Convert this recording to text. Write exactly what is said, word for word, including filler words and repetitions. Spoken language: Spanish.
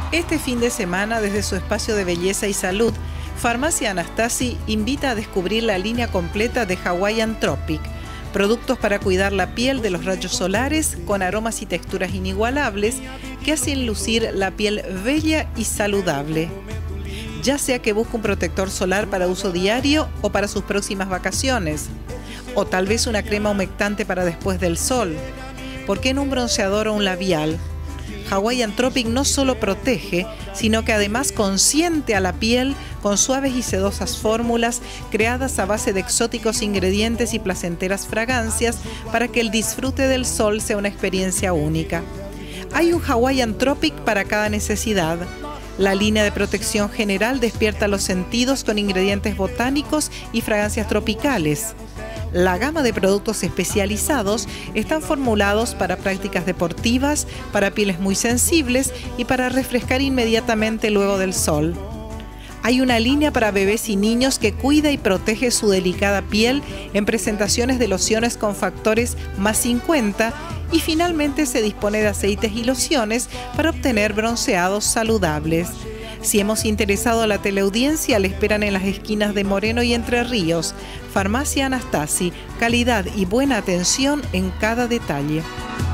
Este fin de semana, desde su espacio de belleza y salud, Farmacia Anastasi invita a descubrir la línea completa de Hawaiian Tropic, productos para cuidar la piel de los rayos solares con aromas y texturas inigualables que hacen lucir la piel bella y saludable. Ya sea que busque un protector solar para uso diario o para sus próximas vacaciones, o tal vez una crema humectante para después del sol. ¿Por qué no un bronceador o un labial? Hawaiian Tropic no solo protege, sino que además consiente a la piel con suaves y sedosas fórmulas creadas a base de exóticos ingredientes y placenteras fragancias para que el disfrute del sol sea una experiencia única. Hay un Hawaiian Tropic para cada necesidad. La línea de protección general despierta los sentidos con ingredientes botánicos y fragancias tropicales. La gama de productos especializados están formulados para prácticas deportivas, para pieles muy sensibles y para refrescar inmediatamente luego del sol. Hay una línea para bebés y niños que cuida y protege su delicada piel en presentaciones de lociones con factores más cincuenta y finalmente se dispone de aceites y lociones para obtener bronceados saludables. Si hemos interesado a la teleaudiencia, le esperan en las esquinas de Moreno y Entre Ríos. Farmacia Anastasi, calidad y buena atención en cada detalle.